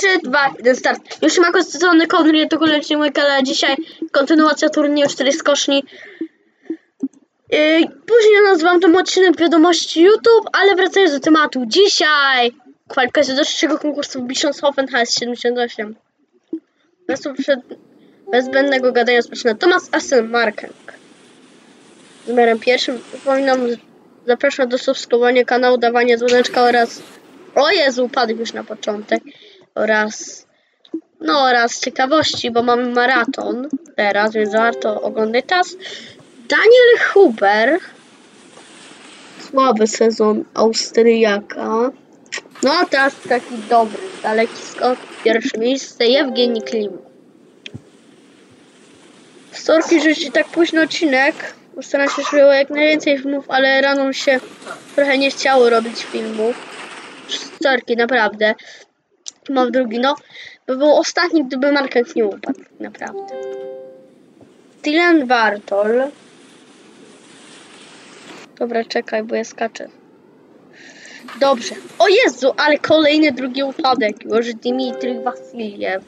3, 2, 1, start. Już ma konstytucyjny konry, to koniecznie mój kanał. Dzisiaj kontynuacja turnieju 4 skoczni. Później nazwam ten odcinek wiadomości YouTube, ale wracając do tematu. Dzisiaj kwalifikacja do trzeciego konkursu Bischofshofen HS78. Bez zbędnego gadania rozpoczyna Thomas Asselmarking. Z numerem pierwszym przypominam, zapraszam do subskrybowania kanału, dawania dzwoneczka oraz... O Jezu, upadł już na początek. Oraz ciekawości, bo mamy maraton teraz, więc warto oglądać czas. Daniel Huber. Słaby sezon Austriaka. No a teraz taki dobry, daleki skok. Pierwsze miejsce Jewgeni Klim. Sorki, że ci tak późno odcinek. Postaram się zrobić jak najwięcej filmów, ale rano się trochę nie chciało robić filmów. Sorki, naprawdę. Mam drugi, no. By był ostatni, gdyby Markek nie upadł. Naprawdę. Dylan Bartol. Dobra, czekaj, bo ja skaczę. Dobrze. O Jezu, ale kolejny drugi upadek. Już Dimitri Wasiliew.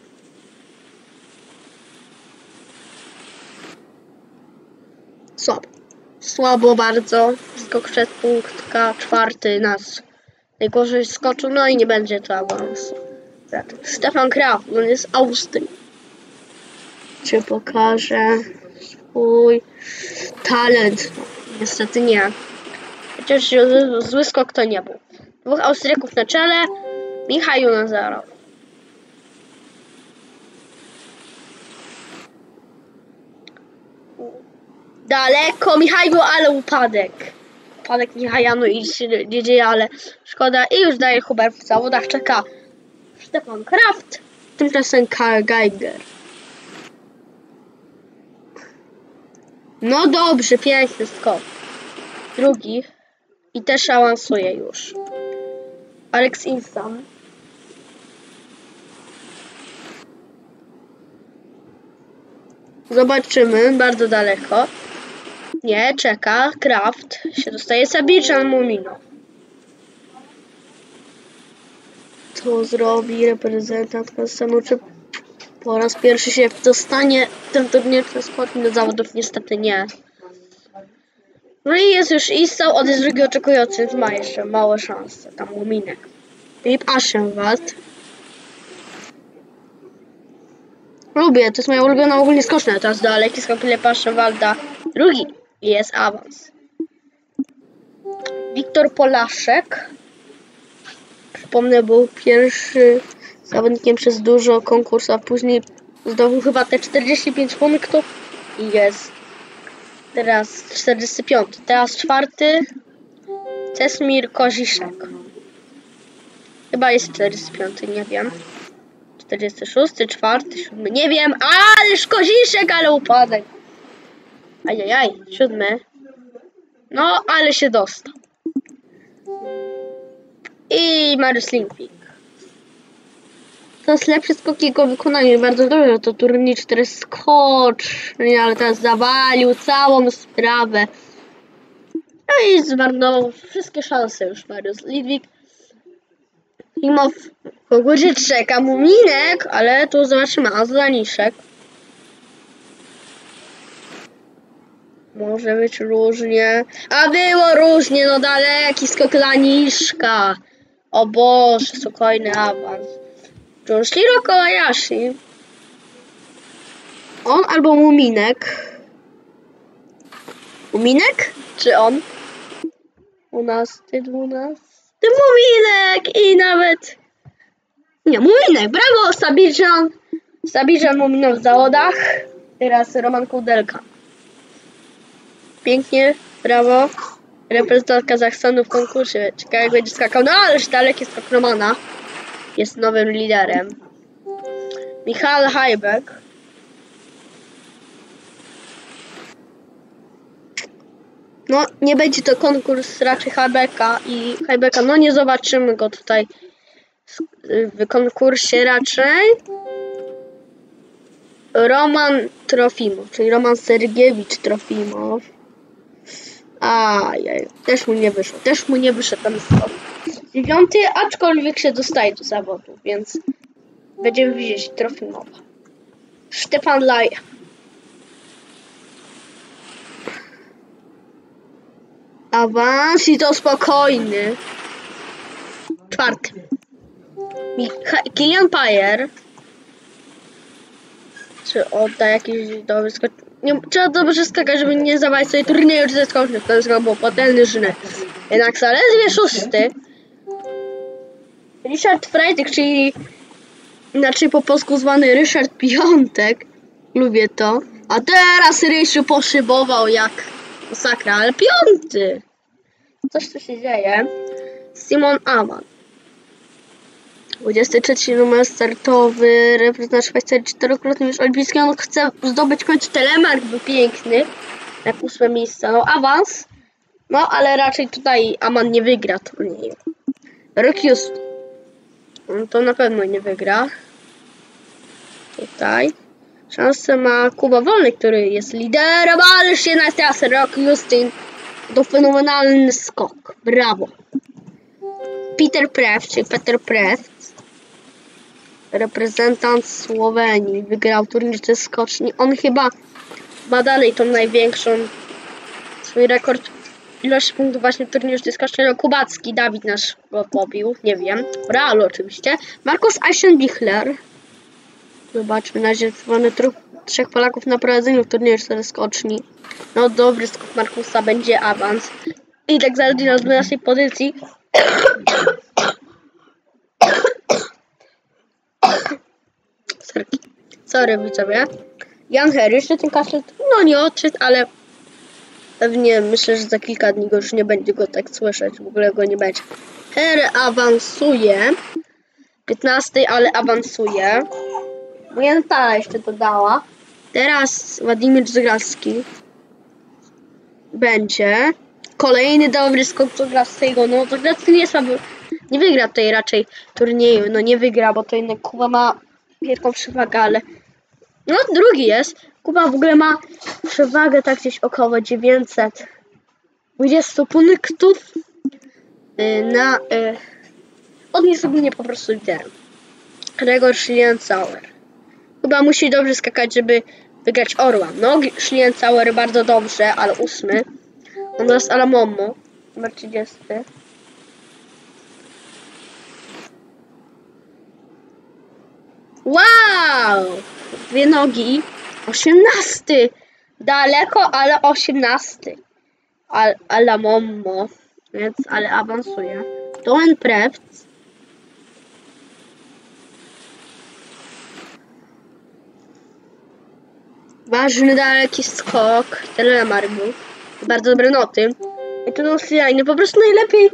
Słabo bardzo. Skok przed punktka. Czwarty nas najgorzej skoczył. No i nie będzie to awansu. Stefan Graf, on jest z Austrii. Czy pokaże swój talent? No, niestety nie. Chociaż zły skok to nie był. Dwóch Austriaków na czele. Michał Nazarow. Daleko Michał, ale upadek. Upadek Michała, no i się nie dzieje, ale szkoda. I już daje Hubert w zawodach. Czeka Stefan Kraft. Tymczasem Karl Geiger. No dobrze, piękny skok. Drugi. I też awansuje już. Alex Insam. Zobaczymy, bardzo daleko. Nie, czeka. Kraft się dostaje. Sabircan Mumino. Co zrobi reprezentant Kasanu? Czy po raz pierwszy się dostanie ten turniej składny do zawodów? Niestety nie. No i jest już Issał, od jest drugi oczekujący, więc ma jeszcze małe szanse. Tam Muminek. Filip Aschenwald. Lubię, to jest moja ulubiona ogólnie skocznia. Teraz daleki skok Filipa Aschenwalda. Drugi jest awans. Wiktor Polaszek. Przypomnę, był pierwszy zawodnikiem przez dużo konkursów, a później zdobył chyba te 45 punktów i jest teraz 45. Teraz czwarty Czesmir Koziszek. Chyba jest 45, nie wiem. 46, 4, 7, nie wiem, ależ Koziszek, ale upadek. Ajajaj, 7. No, ale się dostał. I Mariusz Limpik. To jest lepszy skok jego wykonanie. Bardzo dobrze, to turniej 4 skoczni, ale teraz zawalił całą sprawę. No i zmarnował wszystkie szanse już Mariusz Lidwik. Klimow w konkursie czeka Muminek, ale tu zobaczymy Azlaniszek. Może być różnie. A było różnie, no daleki skok Laniszka. O Boże, spokojny awans. Junshiro Kobayashi. On albo Muminek. Muminek? Czy on? 12, 12. Muminek! I nawet... Nie, Muminek! Brawo! Sabircan Muminek w zawodach. Teraz Roman Kudelka. Pięknie, brawo. Reprezentant Kazachstanu w konkursie. Ciekawe jak będzie skakał. No ależ daleki skok Romana. Jest nowym liderem. Michal Hajbek. No, nie będzie to konkurs raczej Hajbeka i Hajbeka. No, nie zobaczymy go tutaj w konkursie raczej. Roman Trofimow, czyli Roman Sergiewicz Trofimow. Ajaj, też mu nie wyszedł ten skok. 9, aczkolwiek się dostaje do zawodów, więc Będziemy widzieć Trofimowa. Stefan Laje. Awans i to spokojny. 4. Kilian Pajer. Czy odda jakiś dobry skok? Nie, trzeba dobrze skakać, żeby nie zabrać sobie turnieju czy zeskocznych. To jest był potężny żny. Jednak zaledwie 6. Richard Freitag, czyli inaczej po polsku zwany Ryszard Piątek. Lubię to. A teraz Rysiu poszybował jak masakra, ale 5. Coś tu się dzieje. Simon Aman. 23 numer startowy, reprezentant Szwajcarii, 4-krotny już olimpijski. On chce zdobyć końcu telemark, był piękny. Jak 8 miejsce. No awans. No ale raczej tutaj Aman nie wygra turnieju. Rokius. To na pewno nie wygra. Tutaj. Szansę ma Kuba Wolny, który jest liderem, ale się na teraz Rock Justin. To fenomenalny skok. Brawo. Peter Prew, czyli Peter Prew, reprezentant Słowenii, wygrał turniej ze skoczni. On chyba ma dalej tą największą swój rekord ilość punktów właśnie w turnieju ze skoczni. No, Kubacki, Dawid nasz go pobił, nie wiem. Realu oczywiście. Markus Eisenbichler. Zobaczmy, na razie mamy 3 Polaków na prowadzeniu w turnieju ze skoczni. No dobry skok Markusa, będzie awans. I tak zaledwie na 12 pozycji. Sorry widzowie. Jan Hery, jeszcze ten kaszel, no nie odszedł, ale pewnie myślę, że za kilka dni go już nie będzie go tak słyszeć, w ogóle go nie będzie. Hery awansuje. 15, ale awansuje. Bo Jantala jeszcze dodała. Teraz Władimir Zgralski. Będzie. Kolejny dobry skok Zgralskiego. No Zgralski nie jest słaby. Nie wygra tutaj raczej turnieju. No nie wygra, bo to jednak Kuba ma wielką przewagę, ale no drugi jest. Kuba w ogóle ma przewagę tak gdzieś około 920 punktów na on jest ogólnie po prostu liderem. Gregor Schliencauer. Kuba musi dobrze skakać, żeby wygrać Orła. No Schliencauer bardzo dobrze, ale 8. Natomiast Alamomo numer 30. Wow! 2 nogi. 18. Daleko, ale 18. Alamomo. Więc, ale awansuje. Doen Prevc. Ważny, daleki skok. Telemark był. Bardzo dobre noty. I to no po prostu najlepiej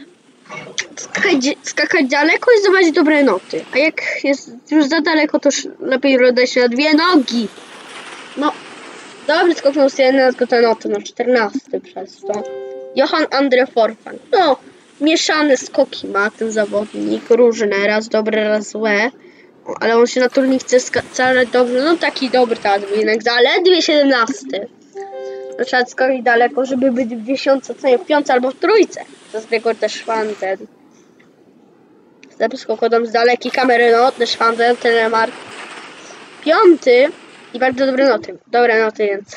skakać daleko i zdobyć dobre noty. A jak jest już za daleko, to już lepiej rodać się na 2 nogi. No, dobry skok na Austrię, tylko te noty, no 14 przez to. Johan Andre Forfang. No, mieszane skoki ma ten zawodnik, różne, raz dobre, raz złe. Ale on się na turniej chce skakać dobrze, no taki dobry teraz był jednak zaledwie 17. No, trzeba skoczyć daleko, żeby być w 10, co nie w 5 albo w 3. To jest Gregor Deschwanten. Skokodom z daleki kamery, no, Deschwanten, Telemark. 5. I bardzo dobre noty. Dobre noty, więc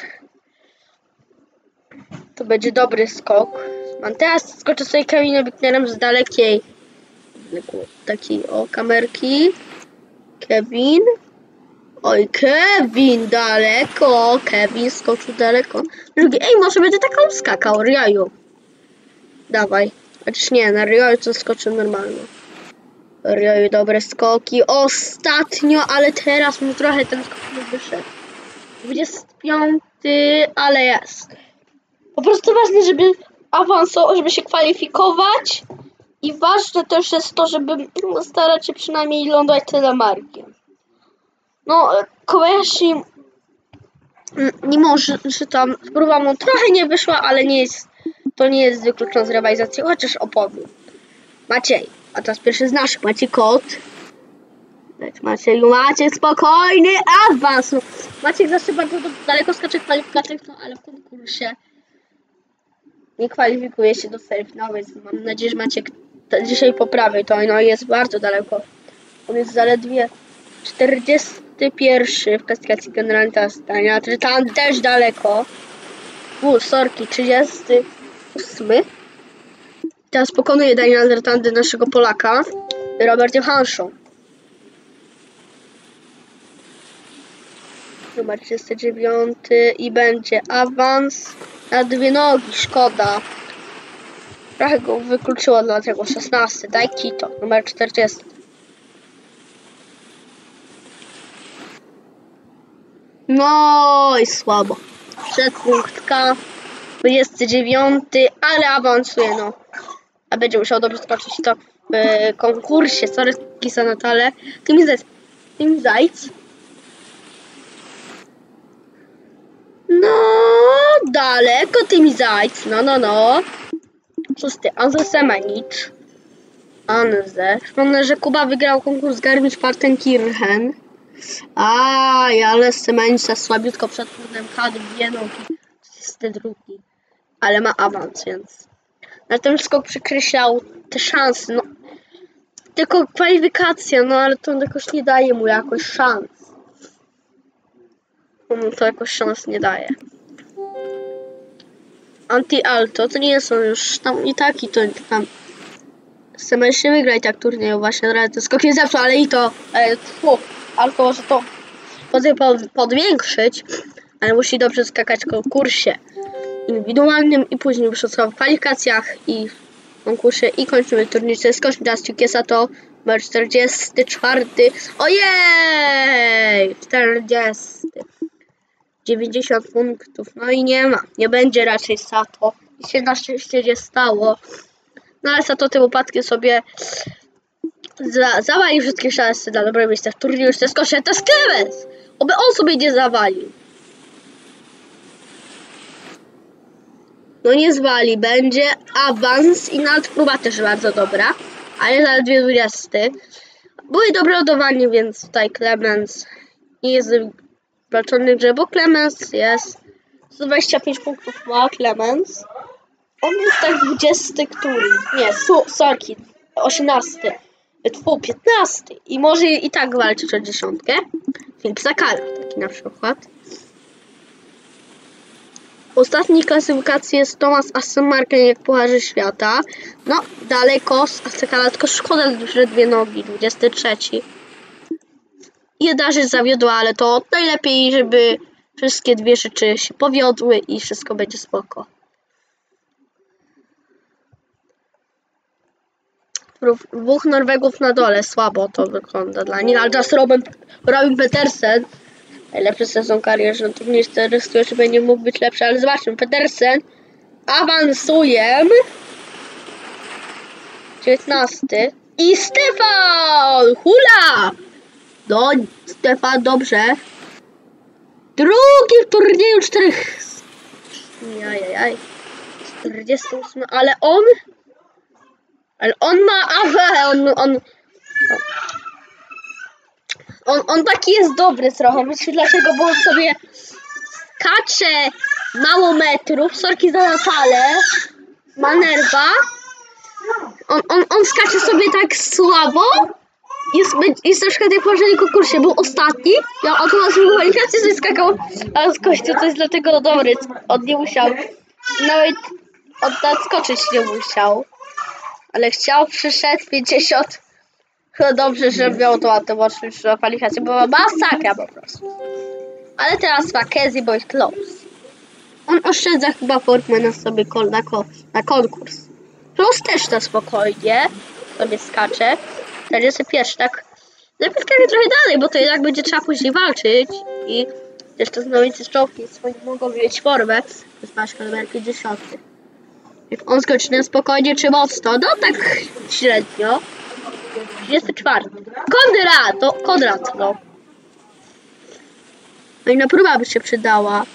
to będzie dobry skok. Mam teraz skoczę sobie Kevinem Bittnerem z dalekiej takiej o kamerki. Kevin. Oj, Kevin daleko. Kevin skoczył daleko. Drugi, ej, może będę taką skakał, Riaju. Dawaj. Chociaż nie, na Riaju to skoczył normalnie. Riaju, dobre skoki. Ostatnio, ale teraz mu trochę ten skok nie wyszedł. 25, ale jest. Po prostu ważne, żeby awansować, żeby się kwalifikować. I ważne też jest to, żeby starać się przynajmniej lądować telemarkiem. No, Kobayashi, mimo że tam próba mu trochę nie wyszła, ale to nie jest wykluczone z rywalizacji, chociaż opowiem. Maciej, a teraz pierwszy z naszych, Maciej Kot. Macieju, Maciek spokojny awans. No, Maciek zawsze bardzo daleko skacze w kwalifikacjach, no, ale w konkursie nie kwalifikuje się do self-now, więc mam nadzieję, że Maciek dzisiaj poprawi to, no jest bardzo daleko. On jest zaledwie 41 w klasyfikacji generalnej zdania, tam też daleko. Sorki, 38. Teraz pokonuje Daniel Zertandy naszego Polaka, Robert Johansson. Numer 39 i będzie awans na 2 nogi, szkoda. Trochę go wykluczyło, dlatego 16. Daj Kito, numer 40. No i słabo. Przedpunktka. 29, ale awansuje, no. A będzie musiał dobrze skoczyć to w konkursie. Sorry za Natale. Tym Zajc. No, daleko tym Zajc. No. 6. Anze Semenicz. Anze. Przypomnę, że Kuba wygrał konkurs Garmisch-Partenkirchen. Ale Semenicza słabiutko przed turnem kadr, 2 nogi. 32. Ale ma awans, więc na ten skok przekreślał te szanse. No, tylko kwalifikacja, no ale to jakoś nie daje mu jakoś szans. Mu to jakoś szans nie daje. Anti-Alto to nie są już tam i tak, i to tam. Chcemy się wygrać tak turnieju właśnie, ale ten skok nie zepsuł, ale i to Alto może to podwiększyć, ale musi dobrze skakać w konkursie indywidualnym i później już w kwalifikacjach i w konkursie i kończymy turniej. Skoczmy teraz Ciukiesa, to numer 44. Ojej! 40. 90 punktów. No i nie ma. Nie będzie raczej Sato. I się na szczęście nie stało. No ale Sato tym upadkiem sobie zawalił wszystkie szanse na dobre miejsce w turnieju. Już te skocznie, to jest Clemens! Oby on sobie nie zawalił. No nie zwali, będzie awans i nawet próba też bardzo dobra, ale zaledwie 20. Były dobre ładowanie, więc tutaj Clemens nie jest walczony grze, bo Clemens jest 125 punktów ma Clemens. On jest tak 20 który, nie, sorki, 18, 15 i może i tak walczyć o 10. Filip Zakala, taki na przykład. Ostatniej klasyfikacji jest Thomas Assemarken jak Pucharze Świata. No, daleko z Assekala, tylko szkoda, że 2 nogi, 23. Jedna rzecz zawiodła, ale to najlepiej, żeby wszystkie 2 rzeczy się powiodły i wszystko będzie spoko. Dwóch Norwegów na dole, słabo to wygląda dla nich, ale teraz Robin Petersen, najlepszy sezon kariery, no to nie ryskuje, żeby nie mógł być lepszy, ale zobaczmy, Petersen awansuje. 19. I Stefan! Hula! No, Stefan, dobrze. Drugi w turnieju 4. Jajajaj. 48, ale on ma awę, on taki jest dobry trochę, myślę dlaczego, bo on sobie skacze mało metrów, sorki za Natalę, Manerwa, on skacze sobie tak słabo, jest na przykład jak w poprzednim konkursie, był ostatni, miał automatyczną kwalifikację, sobie skakał, a z kościół, to jest dlatego dobry, on nie musiał, nawet odskoczyć nie musiał. Ale przyszedł 50. No dobrze, że miał to automatyczną kwalifikację, bo masakra po prostu. Ale teraz Mackenzie Boyd Close. On oszczędza chyba formę na sobie na konkurs. Plus też na spokojnie sobie skacze. 41, tak. Lepiej skacze trochę dalej, bo to jednak będzie trzeba później walczyć. I też to znowite czołgi swoim mogą mieć formę. To jest Paszka numer 50. Jak on skoczy na spokojnie czy mocno, no tak średnio. 34. Konrad, no. No i na próba by się przydała.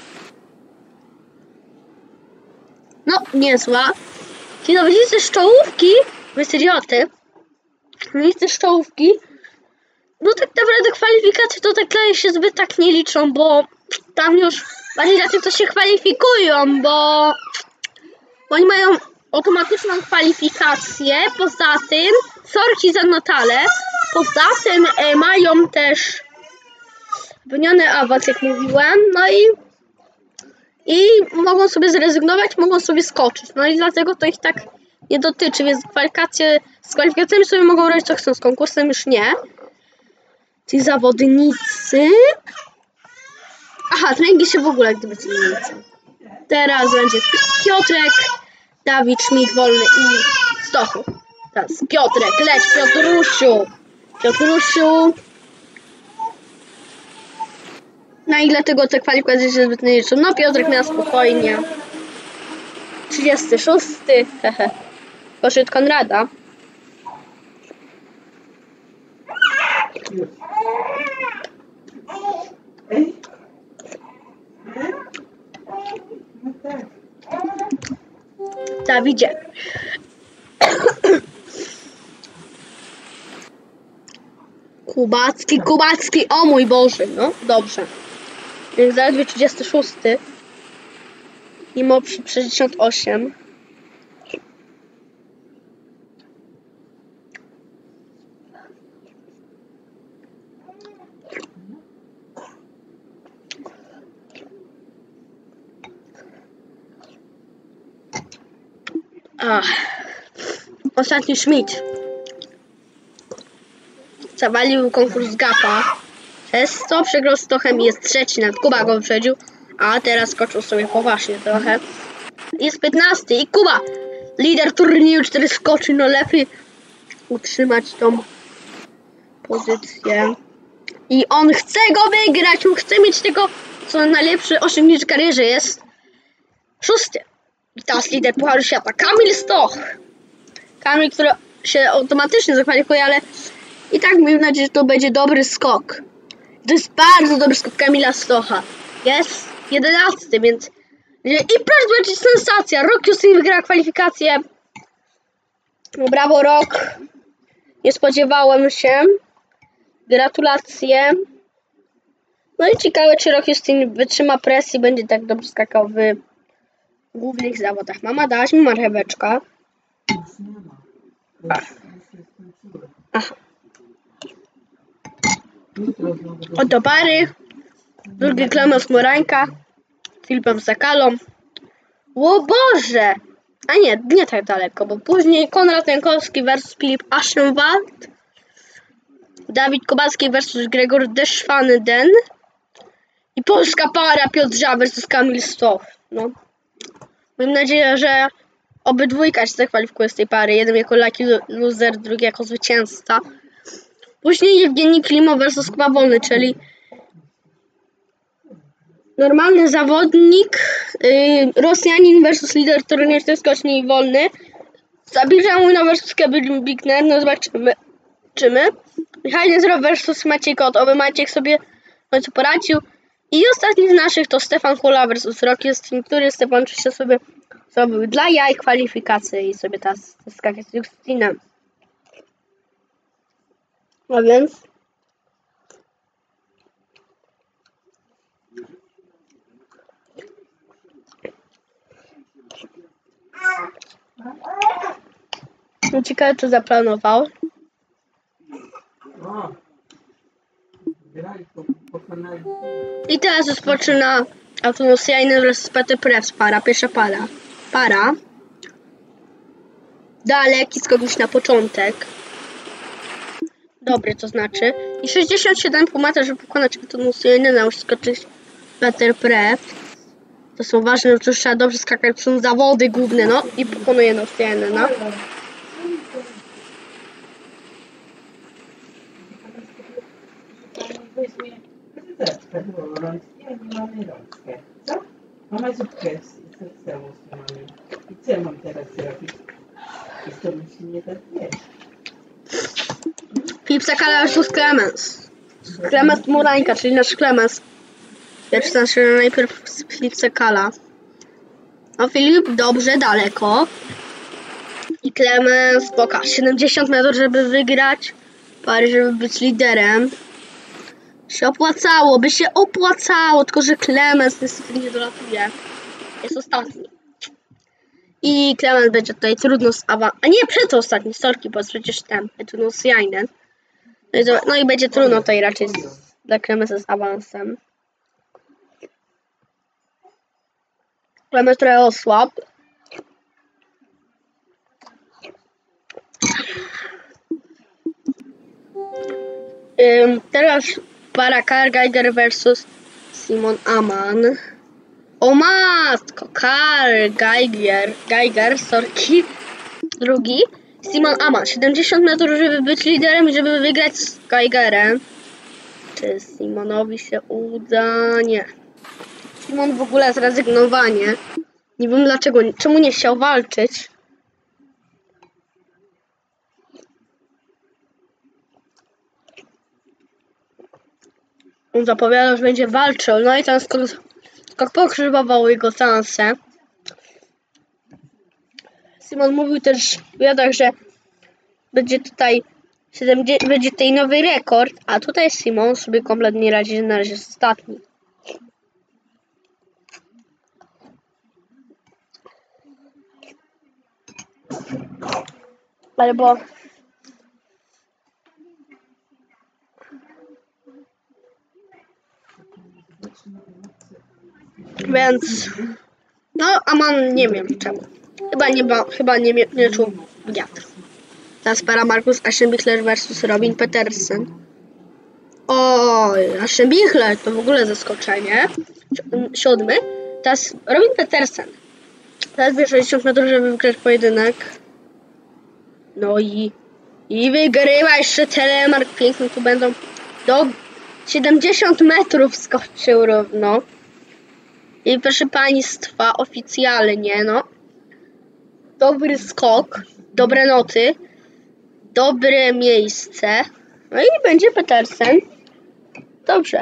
No, niezła. Czyli no widzicie z czołówki, 29. Widzicie z czołówki. No tak naprawdę kwalifikacje to tak się zbyt tak nie liczą, bo tam już bardziej dla tych, co się kwalifikują, bo oni mają automatyczną kwalifikację. Poza tym, sorki za Natalę, Poza tym mają też wymieniony awans, jak mówiłem, no i mogą sobie zrezygnować, mogą sobie skoczyć. No i dlatego to ich tak nie dotyczy, więc z kwalifikacjami sobie mogą robić co chcą, z konkursem już nie. Ci zawodnicy... Aha, treningi się w ogóle gdyby zmieniły. Teraz będzie Piotrek, Dawid, Schmidt, Wolny i Stochu. Teraz Piotrek, leć Piotrusiu! Piotrusiu! Na ile tego te kwalifikacje się zbyt nie liczą? No Piotrek miał spokojnie. 36. Hehe. Poszedł Konrada. Dawidzie. Kubacki, o mój Boże, no dobrze. Więc zaledwie 36. Mimo 68. Ostatni Schmidt zawalił konkurs Gapa, przez co przegrał z Stochem i jest trzeci, nad Kuba go wyprzedził, a teraz skoczył sobie poważnie trochę. Jest 15 i Kuba, lider turnieju, 4 skoczy, no lepiej utrzymać tą pozycję. I on chce go wygrać, on chce mieć tego, co najlepszy osiągnięcie w karierze jest. 6. I teraz lider Pucharu Świata, Kamil Stoch. Kamil, który się automatycznie zakwalifikuje, ale i tak mam nadzieję, że to będzie dobry skok. To jest bardzo dobry skok Kamila Stocha. Jest 11, więc... I proszę, będzie sensacja. Rok Justin wygrała kwalifikację. No, brawo, Rok. Nie spodziewałem się. Gratulacje. No i ciekawe, czy Rok Justin wytrzyma presji, będzie tak dobrze skakał w głównych zawodach. Mama, dałaś mi marcheweczka. Aha. Oto pary. Drugi Klemen Morańka. Filipem Sakalą. O Boże! A nie tak daleko, bo później Konrad Jankowski versus Filip Aschenwald. Dawid Kubacki versus Gregor Deschwanden. I polska para Piotr Żab versus Kamil Stoch. No. Mam nadzieję, że obydwójka się zakwalifikuje z tej pary. Jeden jako lucky loser, drugi jako zwycięzca. Później Jewgeni Klimo versus Kuba Wolny, czyli normalny zawodnik, Rosjanin versus lider turnieju, to jest skoczni Wolny. Zabirza Młyna versus Kevin Bigner, no zobaczymy. Michał Niezro versus Maciej Kot, oby Maciek sobie w końcu poradził. I ostatni z naszych to Stefan Hula versus Rocky, który Stefan oczywiście sobie zrobił dla jaj kwalifikacje i sobie teraz skakać z Justinem. A więc no ciekawe, co zaplanował. I teraz rozpoczyna Autonosjajny versus Peter Press para, pierwsza para. Daleki skok już na początek. Dobry, to znaczy. I 67,5 metra, żeby pokonać Autonosjajny, musi skoczyć Peter Press. To są ważne, że trzeba dobrze skakać, są zawody główne, no i pokonuje Nosjajny, no. Mama zupkę z całą mamy. I co ja mam teraz zrobić? I to musi nie tak wiesz. Filip Sakala versus Klemens. Klemens Morańka, czyli nasz Klemens. Pierwszy znaczy najpierw Filip Sakala. A Filip dobrze, daleko. I Klemens pokaż 70 metrów, żeby wygrać. Pary, żeby być liderem. By się opłacało, tylko że Klemens niestety nie dolatuje. Jest ostatni. I Klemens będzie tutaj trudno z a nie, przedostatni, sorki, bo jest przecież ten Nosjajny. No i będzie trudno tutaj raczej dla Kremesa z awansem. Kremes trochę osłab. Teraz para Karl Geiger versus Simon Amann. O matko, Karl Geiger, sorki. Drugi. Simon Amann, 70 metrów, żeby być liderem i żeby wygrać z Geigerem. Czy Simonowi się uda? Nie. Simon w ogóle zrezygnowanie. Nie wiem dlaczego, czemu nie chciał walczyć. On zapowiadał, że będzie walczył, no i ten skok pokrzyżował jego szanse. Simon mówił też w wywiadach, że będzie tutaj nowy rekord, a tutaj Simon sobie kompletnie nie radzi, że na razie jest ostatni. Albo więc no, Amann nie wiem czemu. Chyba nie czuł wiatr. Teraz para Markus Aschenbichler versus Robin Petersen. Oj, Aschenbichler to w ogóle zaskoczenie. 7. Teraz Robin Petersen. Teraz bierze 60 metrów, żeby wygrać pojedynek. No i wygrywa jeszcze Telemark. Piękny tu będą. Do 70 metrów skoczył równo. I proszę państwa, oficjalnie, no. Dobry skok, dobre noty, dobre miejsce. No i będzie Petersen. Dobrze.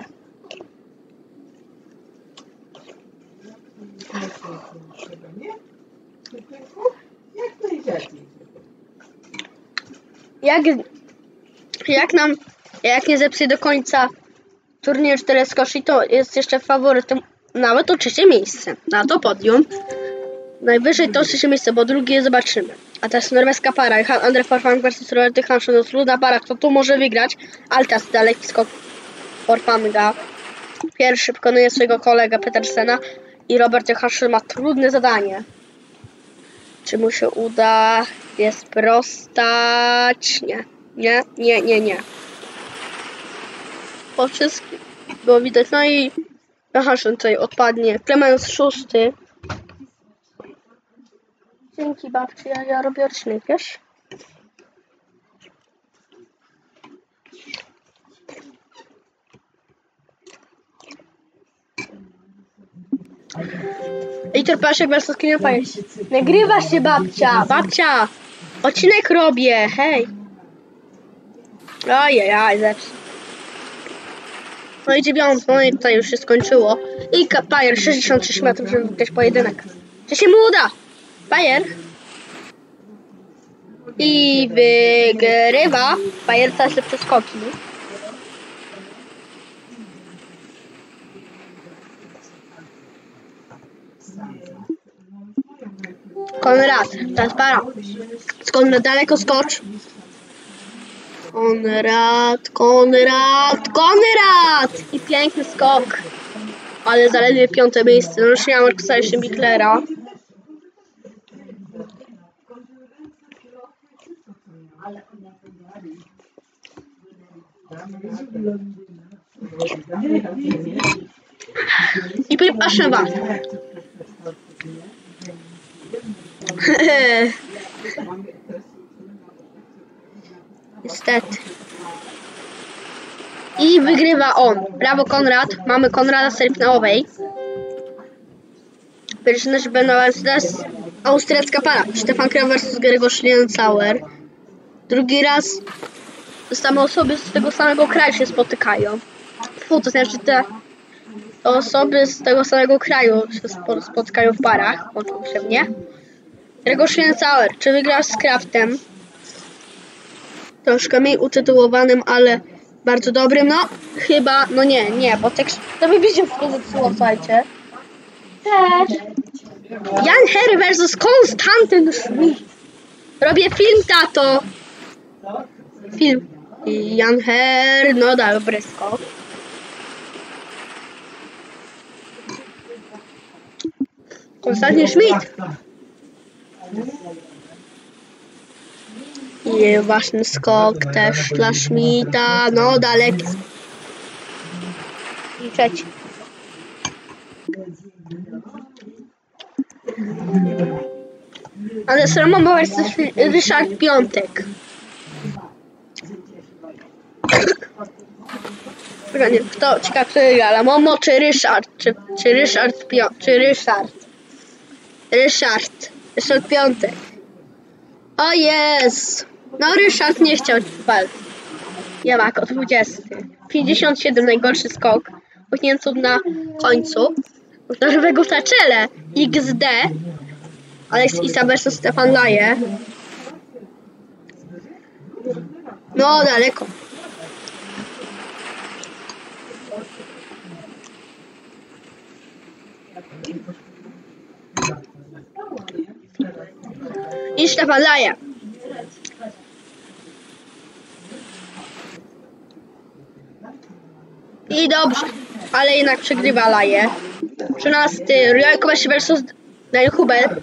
Jak nie zepsuję do końca turnieju 4 skoczy, to jest jeszcze faworytem nawet o 3 miejsce. Na to podium. Najwyżej to 3 miejsce, bo drugie zobaczymy. A teraz norweska para. Andre Forfang versus Roberty Hansson. To trudna para, kto tu może wygrać. Ale teraz daleki skok Forfanga. Pierwszy pokonuje swojego kolegę Petersena. I Robert Hansson ma trudne zadanie. Czy mu się uda? Jest prostać? Nie. Po wszystkim było widać. No i Hansson tutaj odpadnie. Clemens 6. Dzięki babci, ja robię odcinek, wiesz? Wiktor Paszek versus Kilian Pajerz. Nagrywa się babcia! Odcinek robię, hej! Ojej, zepsuł. No i 9, no i tutaj już się skończyło. I Pajer 66 metrów, żeby wygrać pojedynek. Czy się mu uda? Pajer. I wygrywa. Pajer też lepsze skoki. Konrad, teraz para. Konrad, daleko skocz. Konrad! I piękny skok. Ale zaledwie 5. miejsce. No już nie ma Markusa Aschenbichlera. I Filip Aschenbach. Niestety. I wygrywa on. Brawo Konrad. Mamy Konrada z serii finałowej. Pierwszy nasz będą teraz austriacka para. Stefan Kraft versus Gergo Schliencauer. Drugi raz same osoby z tego samego kraju się spotykają. To znaczy te osoby z tego samego kraju się spotkają w parach. Łączą się w nie. Gergo Schliencauer. Czy wygrał z Kraftem? Troszkę mniej utytułowanym, ale bardzo dobrym. No, chyba, no nie, bo tekst to by się zepsuło, słuchajcie. Też. Jan Herr versus Konstantin Schmidt. Robię film, tato. Film. I Janher, no dobry skok. Ostatni Schmidt. I ważny skok też dla Schmidta, no daleki. I trzeci. Ale Roman versus Ryszard Piątek. Kto ciekaw, kto wygra, Momo czy Ryszard? Czy Ryszard czy Ryszard? Ryszard Piątek. O jest! No Ryszard nie chciał walczyć. Jamako 20. 57 najgorszy skok. Pchnięty na końcu. Do żywego na czele. XD. Alex Isa versus Stefan Laje. No daleko. I Stefan Laje. I dobrze, ale jednak przegrywa Laje. 13. Ryoyo Kobayashi versus Daniel Huber.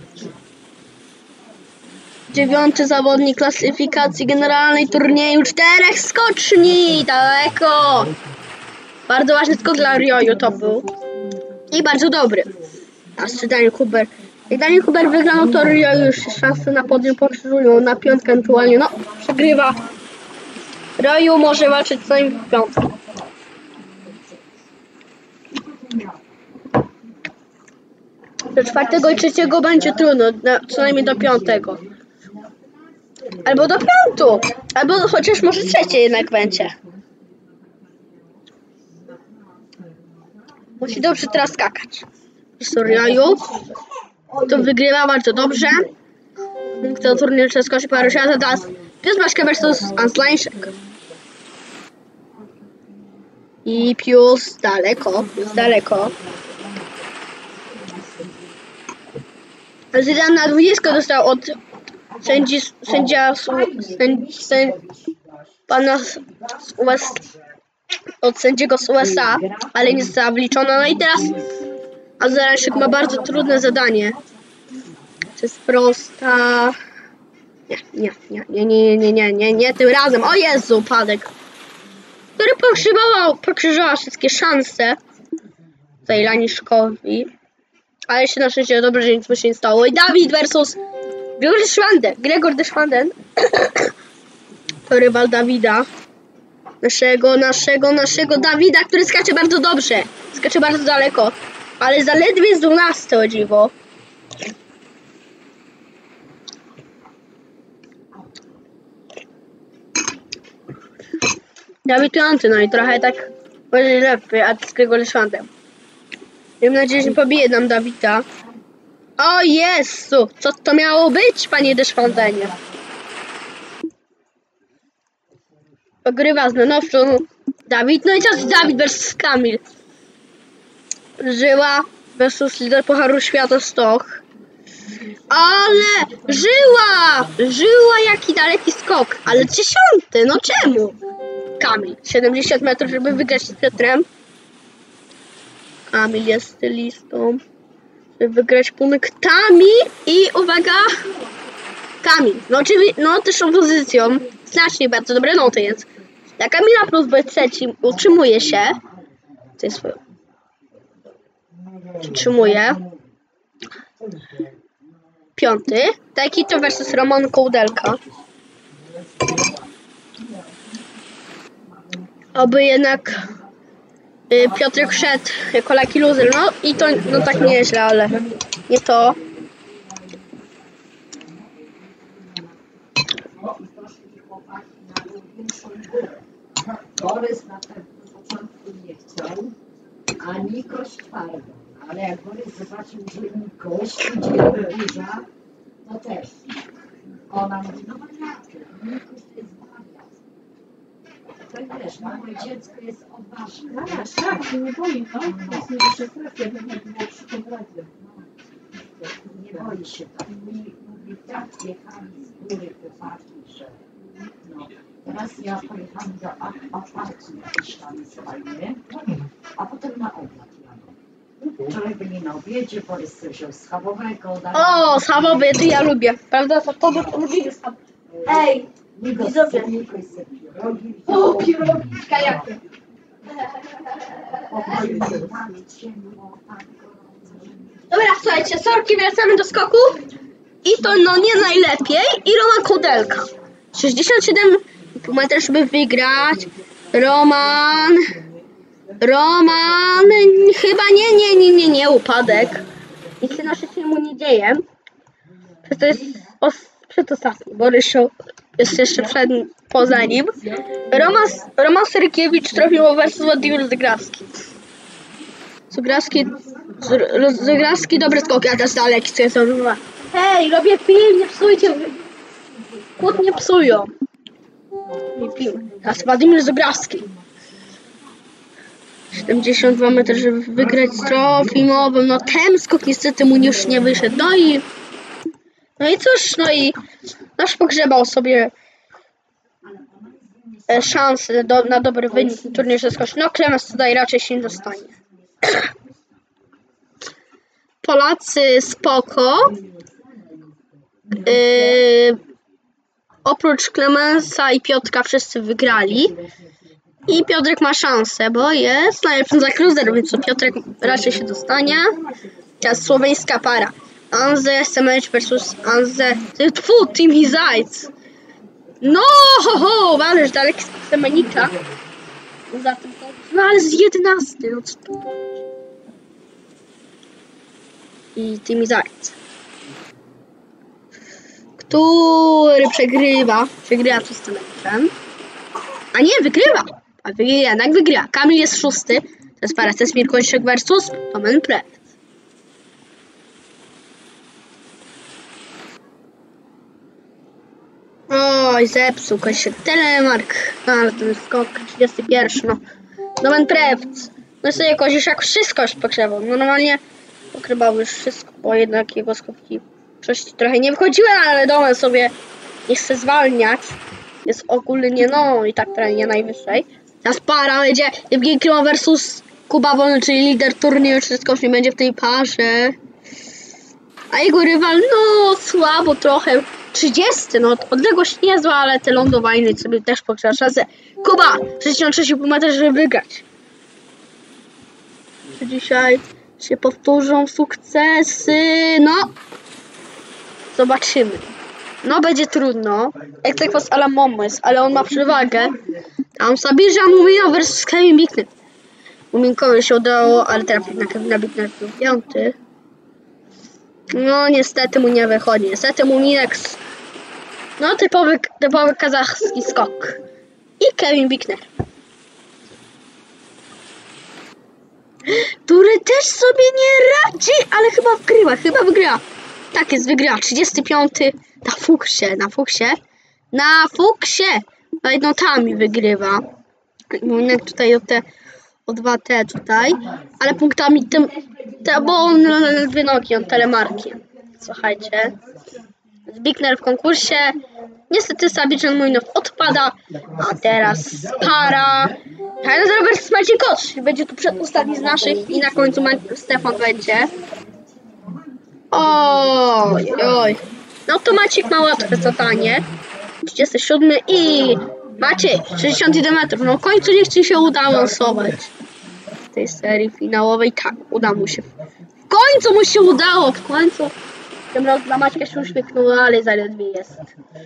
9. zawodnik klasyfikacji generalnej turnieju 4 skoczni. Daleko. Bardzo ważny skok dla Ryoyo to był. I bardzo dobry. A Daniel Huber. Jak Daniel Huber wygra, no to Ryoyo już szansę na podium pokrzyżują. Na piątkę ewentualnie. No, przegrywa. Ryoyo może walczyć co najmniej w piątkę. Do 4. i 3. będzie trudno, co najmniej do 5. Albo do 5. Albo chociaż może 3. jednak będzie. Musi dobrze teraz skakać. Ryoyo to wygrywa bardzo dobrze. Kto turniej przeskoczy parę razy, teraz Pius Blaszka versus Anslańczyk. I Pius daleko. Zydan na 20 dostał od pana z USA, od sędziego z USA, ale nie została wliczona. No i teraz Anslańczyk ma bardzo trudne zadanie. To jest prosta. Nie tym razem. O Jezu, upadek. Który pokrzyżował wszystkie szanse tutaj Laniszkowi. Ale jeszcze na szczęście dobrze, że nic mu się nie stało. I Dawid versus Gregor Deschwanden. To rywal Dawida. Naszego Dawida, który skacze bardzo dobrze. Skacze bardzo daleko. Ale zaledwie z 12, o dziwo. Dawid 5, no i trochę tak będzie lepiej, a z Gregor Deschwandem. Mam nadzieję, że nie pobije nam Dawida. O Jezu! Co to miało być, panie Deschwandenie? Pogrywa z nanowczą Dawid. No i teraz Dawid versus Kamil. Żyła versus lider Pucharu Świata Stoch. Ale Żyła jaki daleki skok. Ale 10. No czemu? Kamil. 70 metrów, żeby wygrać z Piotrem. Kamil jest stylistą, żeby wygrać punktami i uwaga, Kamil, no oczywiście, no też opozycją, znacznie bardzo dobre noty, więc dla Kamila plus B trzeci utrzymuje się, to jest swoje, utrzymuje, 5, taki to versus Roman Kołdelka, oby jednak Piotrek szedł jako lucky loser, no i to no tak nieźle, ale nie to. Borys na początku nie chciał, a Nikoś twardo, ale jak Borys zobaczył, że Nikoś idzie burza, to też. Ona mówi, no wariaty, Nikoś to jest wariat. To wiesz, moje dziecko jest odważne. Tak, się nie boi, no. Właśnie jeszcze kwestia, by nie było przygotować. Nie boi się tak. Mówi, tak jechali z góry chłopaki, że no. Teraz ja pojechałam do apartu, jakiś tam jest fajny, a potem na obiad jadę. Wczoraj byli na obiedzie, Borys coś wziął schabowego. O, schabowy, to ja lubię. Prawda? To lubimy schabowy. Ej, widzowie. O, pierogi, kajakie. Dobra, słuchajcie, sorki, wracamy do skoku. I to no nie najlepiej. I Roman Kudelka. 67 metrów, żeby wygrać. Roman, chyba nie, upadek. Nic się na szczęście mu nie dzieje. To jest przedostatni. Borysiu jest jeszcze poza nim. Roman Serykiewicz trafił versus Władimir Zagrawski. Zagrawski dobry skok, ja też daleki, co jest robiła. Hej, robię film, nie psujcie. Kłótnie psują. Teraz Władimir Zagrawski. 72 metry, żeby wygrać trofimowym. No ten skok niestety mu już nie wyszedł. No i cóż, nasz pogrzebał sobie szansę na dobry wynik w turnieju skocznym. No Klemens tutaj raczej się nie dostanie. Polacy spoko. Oprócz Klemensa i Piotrka wszyscy wygrali. I Piotrek ma szansę, bo jest najlepszym za cruiser, więc Piotrek raczej się dostanie. Teraz słoweńska para. Anze Semenic versus Anze. Tfu, Team Zajc. No, ależ daleki z Semenika. Za tym to. No ale z 11. No co to? I Team Zajc. Który przegrywa. Przegrywa przez tym meczem. A nie, wygrywa. Jednak wygrywa. Kamil jest 6. To jest para Cesmir Kończyk versus Tomen Prew. Oj, zepsuł Kończyk. Telemark. No, ale ten skok 31. No. Tomen Prew. No sobie jakoś jak wszystko już pokrywał. No normalnie pokrywał już wszystko, bo jednak jego skoki trochę nie wychodziły, ale Domen sobie nie chce zwalniać. Jest ogólnie, no i tak prawie nie najwyższej. Teraz para będzie Evgeny Klima versus Kuba Wolny, czyli lider turnieju, wszystko nie będzie w tej parze. A jego rywal, no słabo trochę. 30, no odległość niezła, ale te lądowanie sobie też pokrywa szansę. Kuba, 63,5 metra, żeby wygrać. Czy dzisiaj się powtórzą sukcesy? No, zobaczymy. No będzie trudno. Eksekwas ala Momys, ale on ma przewagę. Tam Sabirza Mumina versus Kevin Bickner. Muminkowi się udało, ale trafił na Kevina Bickner był 5. No niestety mu nie wychodzi. Niestety Muminek. No typowy kazachski skok. I Kevin Bickner. Który też sobie nie radzi, ale chyba wygrywa. Tak jest, wygrywa. 35. Na fuksie. No jednotami wygrywa. Muminek tutaj o 2T tutaj. Ale punktami tym, bo on ledwie nogi, on telemarkiem. Słuchajcie. Bickner w konkursie. Niestety Sabirczan Mujnow odpada. A teraz para. Teraz Robert Maciej Kocz. Będzie tu przedostatni z naszych i na końcu Stefan będzie. Oj. No to Maciek ma łatwe zadanie. 37 i Maciej 61 metrów. No w końcu niech ci się uda awansować w tej serii finałowej. Tak, uda mu się. W końcu mu się udało. W końcu. Tym razem dla Maćka się uśmiechnęło, ale zaledwie jest.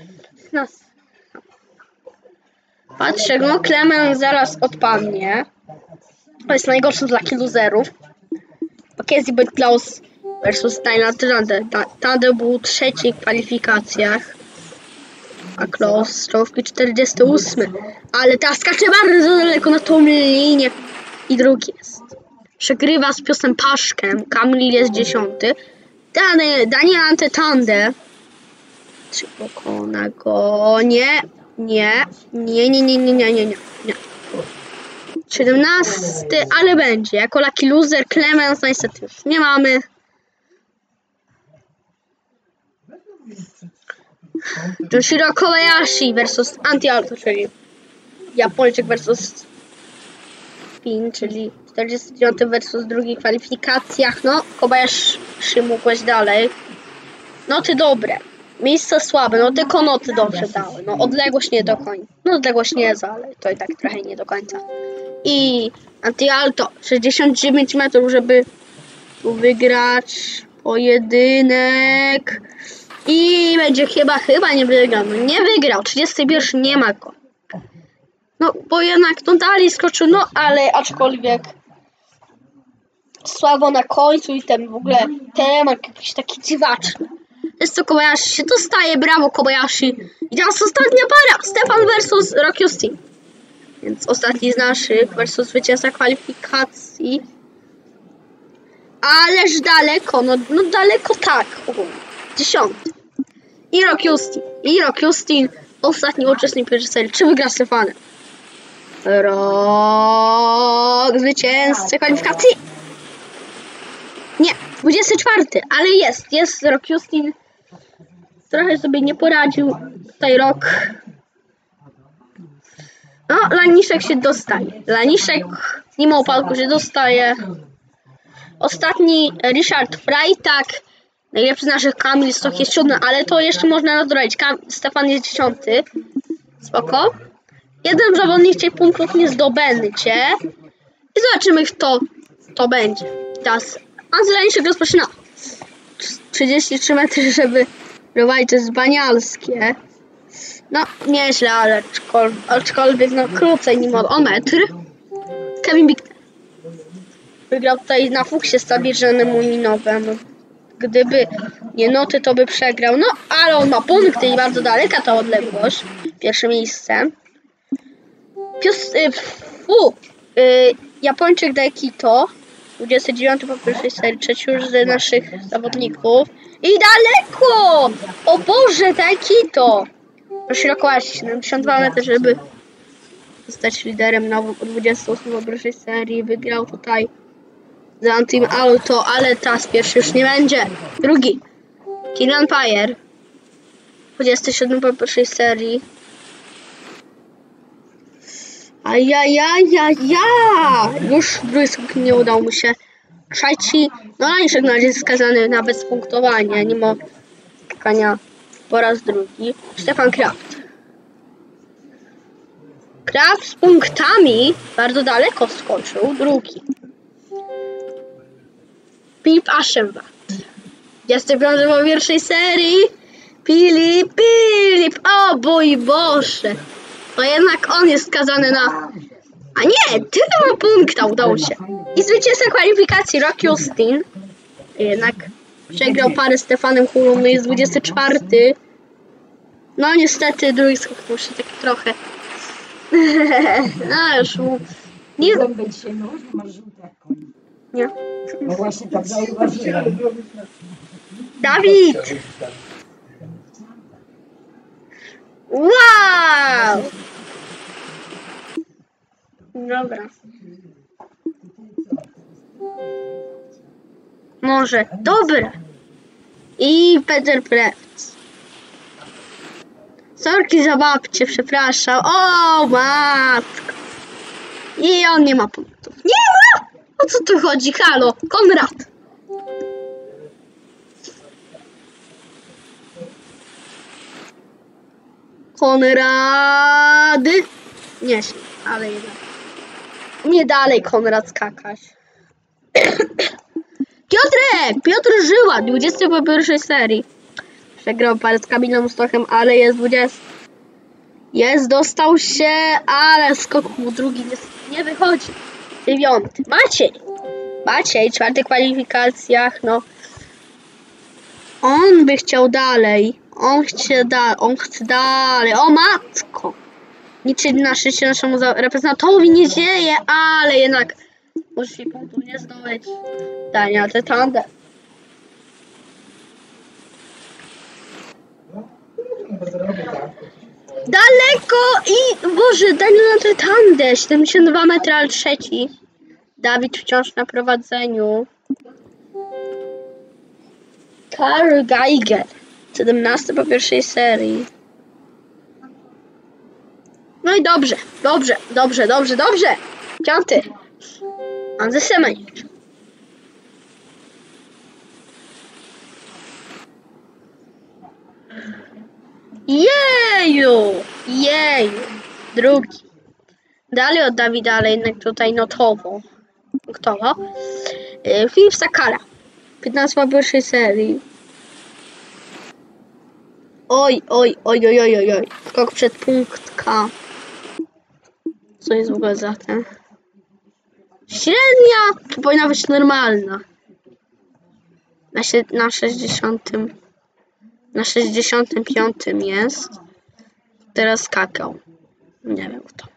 Patrzę, no Klemens zaraz odpadnie. To jest najgorszy dla kiluzerów. Casey Boyd Klaus versus Thailand Tande. Tande był 3 w kwalifikacjach. A Klaus z czołówki 48. Ale teraz skacze bardzo daleko na tą linię. I drugi jest. Przegrywa z Piosem Paszkiem. Kamil jest 10. Daniel Antetande. Czy pokona go? Nie. 17, ale będzie. Jako lucky loser Klemens niestety już nie mamy. Toshiro Kobayashi versus Anti-Alto, czyli Japończyk versus Spin, czyli 49 versus drugi kwalifikacjach. No, Kobayashi mógłeś dalej. Noty dobre. Miejsce słabe, no tylko noty dobrze dały. No odległość nie do końca. No odległość nie jest, ale to i tak trochę nie do końca. I Anti-Alto 69 metrów, żeby tu wygrać pojedynek. I będzie chyba nie wygrał. No nie wygrał. 31 nie ma go. No bo jednak to dalej skoczył, no ale aczkolwiek słabo na końcu i ten w ogóle temat jakiś taki dziwaczny. Jest to Kobayashi się dostaje, brawo Kobayashi. I teraz ostatnia para, Stefan versus Rock Justin. Więc ostatni z naszych versus zwycięzca kwalifikacji. Ależ daleko, no daleko tak. 10. I Rock Justin, ostatni uczestnik pierwszej serii. Czy wygra Stefanem? Rok zwycięzcy kwalifikacji. Nie, 24, ale jest Rock Justin. Trochę sobie nie poradził tutaj Rok. No, Laniszek się dostaje. Laniszek nie ma upadku, się dostaje. Ostatni Richard Freitag. Najlepszy z naszych Kamil Stoch jest 7, ale to jeszcze można nadrobić. Stefan jest 10. Spoko. Jeden zawodnik tych punktów nie zdobędzie. I zobaczymy, kto to będzie. Teraz Laniszek rozpoczyna. 33 metry, żeby prowadzić, to jest banialskie. No, nieźle, ale aczkolwiek no krócej nim o metr. Kevin Bicknell wygrał tutaj na fuksie stabilnemu minowemu. Gdyby nie noty, to by przegrał. No, ale on ma punkty i bardzo daleka ta odległość. Pierwsze miejsce. Japończyk Daikito. 29 po pierwszej serii, trzeci już z naszych zawodników. I daleko! O Boże, Daikito! Toshiro Kobayashi, 72 metry, żeby zostać liderem na 28 po pierwszej serii. Wygrał tutaj za Anti-Alto, ale teraz pierwszy już nie będzie. Drugi. Kilian Pajer. 27 po pierwszej serii. Już drugi skok nie udał mu się. Trzeci. No Laniszek na razie jest skazany na bezpunktowanie, mimo skakania po raz drugi. Stefan Kraft. Kraft z punktami bardzo daleko skoczył. Drugi. Filip Aschenbach. 25 po pierwszej serii. Filip. O mój Boże. To jednak on jest skazany na... A nie, tyle punkta udało się. I zwycięzca kwalifikacji Rock Justin. Jednak przegrał parę z Stefanem Hulą, no jest 24. No niestety drugi skok musi tak trochę... No już mu... Nie zęby dzisiaj masz żółte konie. Nie. No właśnie tak zauważyłem. Dawid! Wow! Dobra. Może. Dobra. I Peter Prewc. Sorki za babcię, przepraszam. O, matko. I on nie ma punktów. Nie ma! O co tu chodzi? Halo, Konrad. Konrady. Nie, ale jednak. Nie dalej Konrad skakać. Piotr Żyła, 20 po pierwszej serii. Przegrał parę z Kamilem Stochem, ale jest 20. Dostał się, ale skok mu drugi nie wychodzi. 9. Maciej, 4 kwalifikacjach, no. On by chciał dalej. On chce dalej. O matko! Niczym na szczęście naszemu reprezentantowi nie dzieje, ale jednak musi punktu nie zdobyć. Daniel Tetande. Daleko i... Boże, Daniel Tetande. 72 metry, ale trzeci. Dawid wciąż na prowadzeniu. Karl Geiger. 17 po pierwszej serii. No i dobrze. 5. Anze Semenic. Jeju! 2. Dalej od Dawida, ale jednak tutaj notowo. Filip Sakala. 15 po pierwszej serii. Oj. Skok przed punkt K. Co jest w ogóle za ten? Średnia! To powinna być normalna. Na 60. Na 65 jest. Teraz kakao. Nie wiem kto.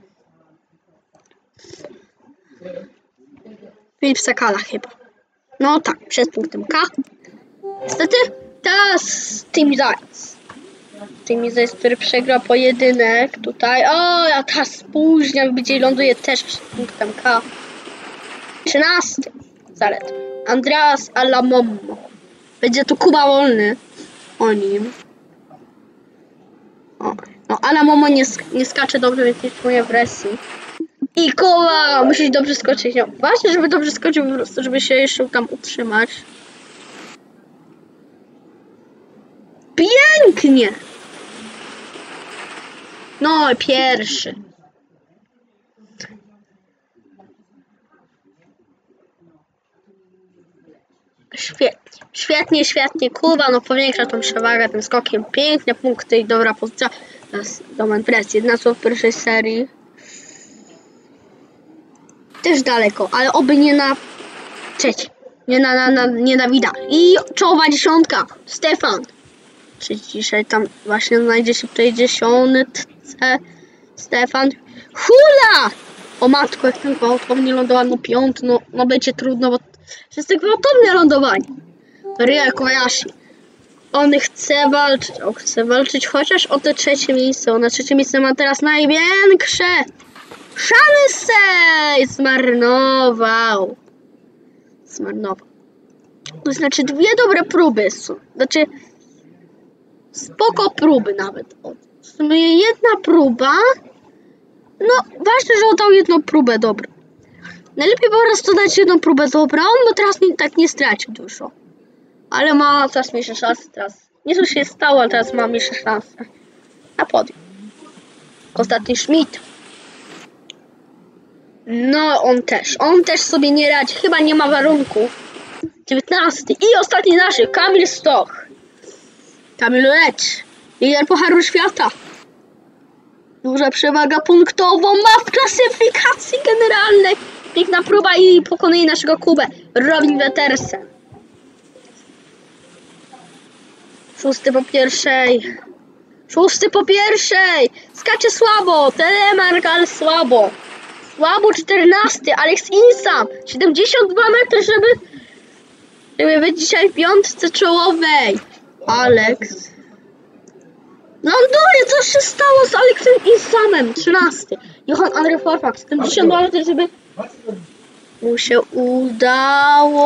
Filip Sakala chyba. No tak, przed punktem K. Niestety, teraz Team Zając. Team Zając, który przegrał pojedynek tutaj. O, ja teraz spóźniam, gdzie ląduje też przed punktem K. 13. Zaledwie. Andreas Alamommo. Będzie tu Kuba Wolny o nim. O, no Alamommo nie skacze dobrze, więc nie czuję presji. I Kuba! Musisz dobrze skoczyć. No, ważne, żeby dobrze skoczył po prostu, żeby się jeszcze tam utrzymać. Pięknie! No, pierwszy. Świetnie. Kuba, no powiększa tą przewagę tym skokiem. Piękne punkty i dobra pozycja. Teraz Domen Press. 11 w pierwszej serii. Też daleko, ale oby nie na trzeci. Nie Dawida. I czołowa 10. Stefan. Czy dzisiaj tam właśnie znajdzie się w tej 10. Stefan. Hula! O matko, jak ten gwałtownie lądowanie 5. No będzie trudno, bo to jest gwałtowne lądowanie. Ryo Kobayashi. On chce walczyć chociaż o te 3. miejsce. On na 3. miejsce ma teraz największe szanse! Zmarnował. To znaczy 2 dobre próby są. Znaczy spoko próby nawet. W sumie 1 próba. No ważne, że oddał 1 próbę dobrą. Najlepiej po prostu dać 1 próbę dobrą, bo teraz tak nie stracił dużo. Ale ma coraz mniejsze szanse teraz. Nie co się stało, ale teraz ma mniejsze szanse. Na podium. Ostatni Schmidt. No on też sobie nie radzi. Chyba nie ma warunków. 19. I ostatni nasz, Kamil Stoch. Kamil Lecz. Lider Pucharu Świata. Duża przewaga punktową ma w klasyfikacji generalnej. Piękna próba i pokonuje naszego Kubę. Robin Wettersen. 6 po pierwszej. Skacze słabo. Telemark słabo. 14. Alex Insam. 72 metry, żeby być dzisiaj w 5. czołowej. Alex. Ląduje, co się stało z Alexem Insamem? 13. Johan Andre Forfak. 72 metry, żeby mu się udało.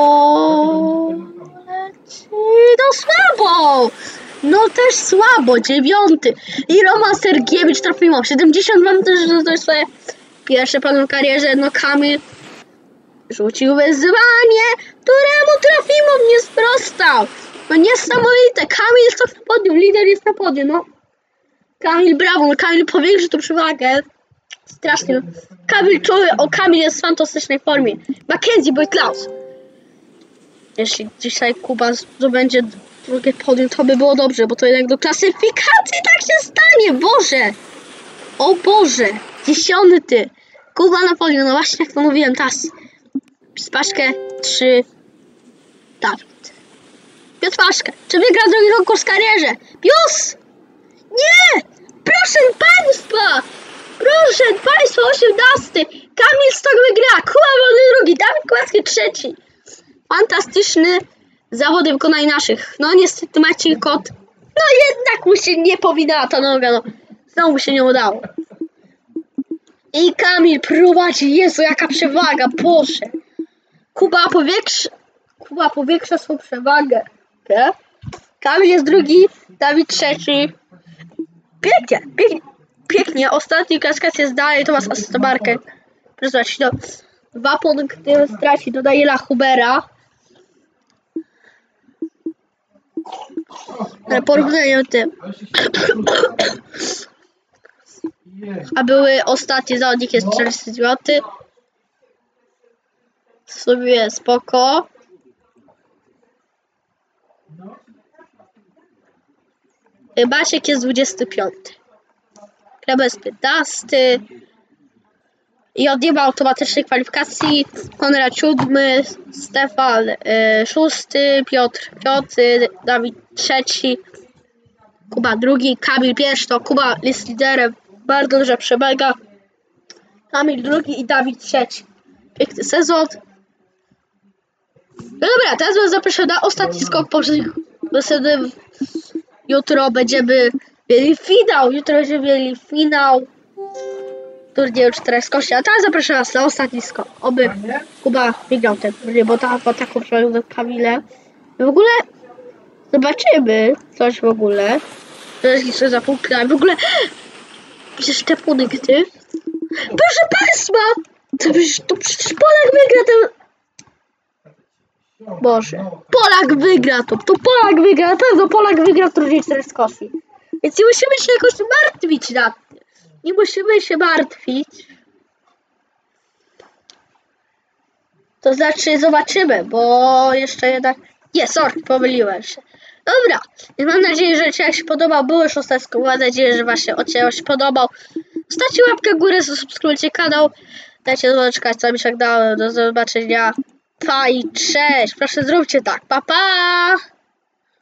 No słabo. No też słabo. 9. I Roman Sergiewicz trafił. 72 metry, że to jest swoje pierwsze padło w karierze. No Kamil rzucił wyzwanie, któremu Trofimow nie sprostał. No niesamowite. Kamil jest na podium, lider jest na podium. No Kamil brawo, no Kamil powiększy tą przewagę. Strasznie. Kamil jest w fantastycznej formie. Mackenzie Boyd-Klaus. Jeśli dzisiaj Kuba zdobędzie 2. podium, to by było dobrze, bo to jednak do klasyfikacji tak się stanie. Boże. O Boże. 10. Kuba na podium, no właśnie jak to mówiłem, teraz. Przez paczkę 3. Dawid. Piotr Paszkę. Czy wygra 2. konkurs w karierze? Pius! Nie! Proszę Państwa! 18. Kamil Stoch wygra. Kuba Wolny 2. Dawid Kołacki 3. Fantastyczny zawody wykonania naszych. No niestety Maciej Kot. No jednak mu się nie powinna ta noga. No. Znowu mu się nie udało. I Kamil prowadzi. Jezu, jaka przewaga. Boże. Kuba powiększa swoją przewagę. Kamil jest drugi, Dawid trzeci. Pięknie, pięknie, pięknie. Ostatni klasyfikację zdaje Tomasz Astomarkę. Proszę zobaczyć, no. 2 punkty straci do Daniela Hubera. Ale porównanie tym. A były ostatni zawodnik jest 49. W sumie spoko. Basiek jest 25. Kreba jest 15. I on nie ma automatycznej kwalifikacji. Konrad 7, Stefan 6, Piotr 5, Dawid 3, Kuba 2, Kamil 1, to Kuba jest liderem. Bardzo dobrze przebiega. Kamil 2 i Dawid 3. Piękny sezon. No dobra, teraz was zapraszam na ostatni skok poprzednim. Jutro będziemy mieli finał. Jutro będziemy mieli finał turnieju 4 skości. A teraz zapraszam was na ostatni skok. Oby Kuba wygrał ten turniej, bo ma taką przewagę nad Kamilem. W ogóle zobaczymy coś w ogóle. Jeszcze za punktami. W ogóle przecież te punkty. Proszę państwa! To przecież Polak wygra ten. Boże. Polak wygra to. To Polak wygra. Na pewno Polak wygra w turnieju 4 skości. Więc nie musimy się jakoś martwić nad tym. Nie musimy się martwić. To znaczy zobaczymy, bo jeszcze jednak... Nie, sorry, pomyliłem się. Dobra, więc mam nadzieję, że Ci się podobał. Był już ostatni. Mam nadzieję, że właśnie odcinek się podobał. Zostawcie łapkę w górę, zasubskrybujcie kanał. Dajcie dzwoneczka, co mi się dałem. Do zobaczenia. Pa i cześć. Proszę zróbcie tak. Pa, pa!